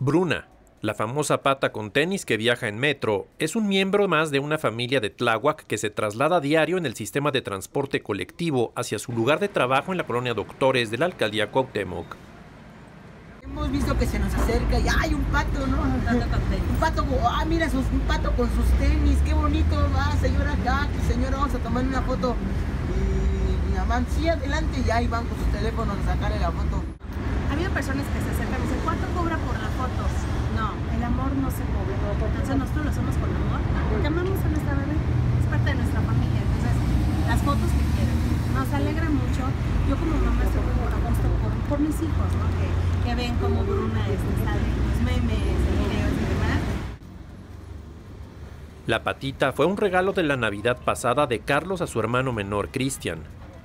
Bruna, la famosa pata con tenis que viaja en metro, es un miembro más de una familia de Tláhuac que se traslada a diario en el sistema de transporte colectivo hacia su lugar de trabajo en la colonia Doctores de la alcaldía Cuauhtémoc. Hemos visto que se nos acerca y ¡ay, un pato!, ¿no? Un pato, mira, un pato con sus tenis, qué bonito, va, señora, acá, señora, vamos a tomar una foto. Y mi mamá, sí, adelante, y ahí van con sus teléfonos a sacarle la foto. Ha habido personas que se acercan y dicen, ¿cuánto cobra por las fotos? No, el amor no se cobra. Entonces nosotros lo hacemos con amor, porque amamos a nuestra bebé, es parte de nuestra familia. Entonces, las fotos que quieran. Nos alegra mucho. Yo como mamá estoy muy a gusto por mis hijos, ¿no? Que ven cómo Bruna sale en los memes, en videos y demás. La patita fue un regalo de la Navidad pasada de Carlos a su hermano menor, Cristian.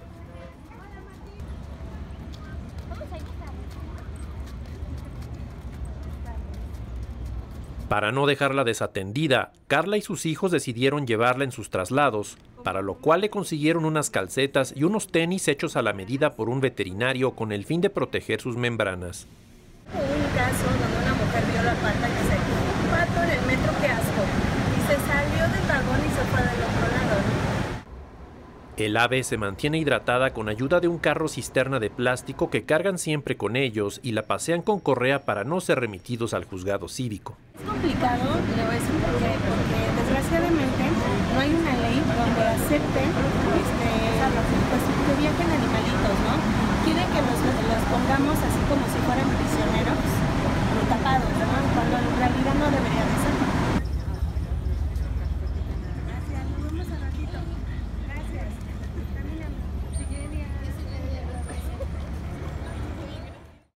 Para no dejarla desatendida, Carla y sus hijos decidieron llevarla en sus traslados, para lo cual le consiguieron unas calcetas y unos tenis hechos a la medida por un veterinario con el fin de proteger sus membranas. Hubo un caso donde una mujer vio la pata y dice, un pato en el metro, qué asco. Y se salió del vagón y se fue del otro lado. El ave se mantiene hidratada con ayuda de un carro cisterna de plástico que cargan siempre con ellos y la pasean con correa para no ser remitidos al juzgado cívico. Es complicado, le voy a decir por qué, porque desgraciadamente no hay una ley donde acepten pues, que viajen animalitos, ¿no? Quieren que los pongamos así como